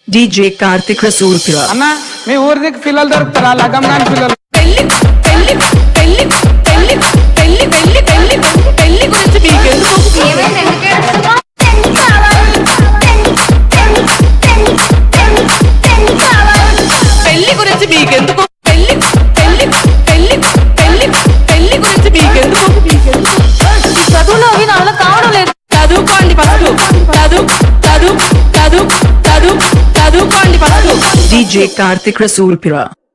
DJ Karthik Rasoolpura. అన్నా మీ ఊరికి పిల్లలు దొరుకుతారా? లగం గాని పిల్లలు. పెళ్లి పెళ్లి పెళ్లి పెళ్లి పెళ్లి పెళ్లి పెళ్లి పెళ్లి గురించి మీకెందుకు? పెళ్లి గురించి మీకెందుకు? పెళ్లి పెళ్లి పెళ్లి పెళ్లి పెళ్లి గురించి మీకెందుకు? చదువులో అవి నాలో కావడం లేదు. చదువుకోండి ఫస్ట్. చదువుకోండి ఫస్ట్. DJ Karthik Rasoolpura.